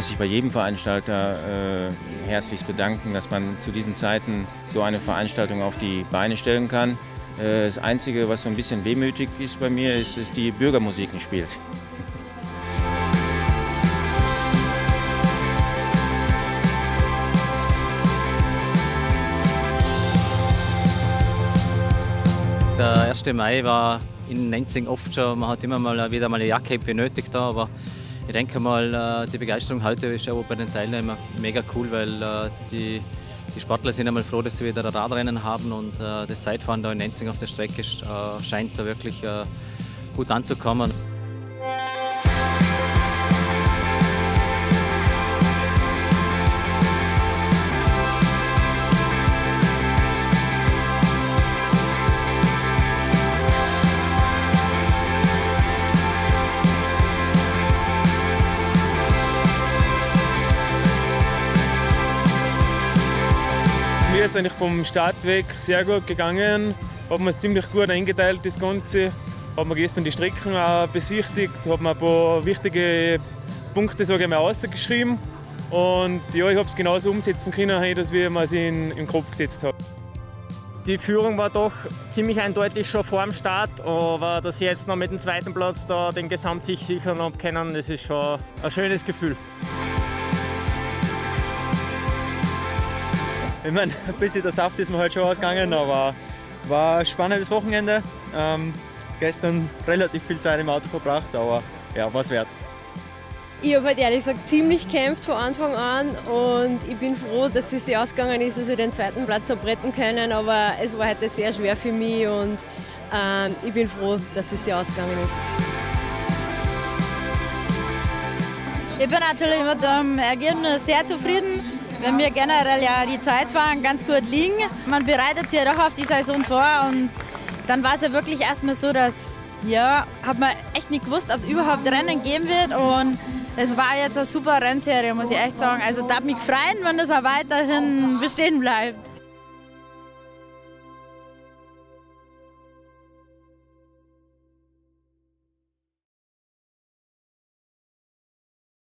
muss ich bei jedem Veranstalter herzlichst bedanken, dass man zu diesen Zeiten so eine Veranstaltung auf die Beine stellen kann. Das Einzige, was so ein bisschen wehmütig ist bei mir, ist, dass die Bürgermusik nicht spielt. Der 1. Mai war in Nenzing oft schon, man hat immer wieder mal eine Jacke benötigt, aber ich denke mal, die Begeisterung heute ist auch bei den Teilnehmern mega cool, weil die Sportler sind einmal froh, dass sie wieder ein Radrennen haben und das Zeitfahren da in Nenzing auf der Strecke scheint da wirklich gut anzukommen. Mir ist eigentlich vom Start weg sehr gut gegangen. Haben wir es ziemlich gut eingeteilt, das Ganze. Haben wir gestern die Strecken auch besichtigt, haben ein paar wichtige Punkte rausgeschrieben. Und ja, ich habe es genauso umsetzen können, dass wir es im Kopf gesetzt haben. Die Führung war doch ziemlich eindeutig schon vor dem Start, aber dass ich jetzt noch mit dem zweiten Platz da den Gesamtsieg sichern habe können, das ist schon ein schönes Gefühl. Ich meine, ein bisschen der Saft ist mir halt schon ausgegangen, aber war ein spannendes Wochenende. Gestern relativ viel Zeit im Auto verbracht, aber ja, war es wert. Ich habe halt ehrlich gesagt ziemlich gekämpft von Anfang an und ich bin froh, dass es so ausgegangen ist, dass ich den zweiten Platz habe retten können, aber es war heute sehr schwer für mich und ich bin froh, dass es so ausgegangen ist. Ich bin natürlich mit dem Ergebnis sehr zufrieden. Wenn wir generell ja die Zeitfahren ganz gut liegen, man bereitet sich ja doch auf die Saison vor und dann war es ja wirklich erstmal so, dass, ja, hat man echt nicht gewusst, ob es überhaupt Rennen geben wird und es war jetzt eine super Rennserie, muss ich echt sagen. Also darf mich freuen, wenn das auch weiterhin bestehen bleibt.